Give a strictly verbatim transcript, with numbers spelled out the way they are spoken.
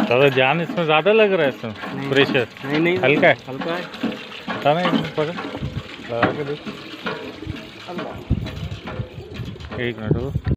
दादा जान इसमें ज़्यादा लग रहा है, इसमें प्रेशर नहीं नहीं हल्का है, हल्का है। पता नहीं पकड़ लगा के देख। एक मिनट।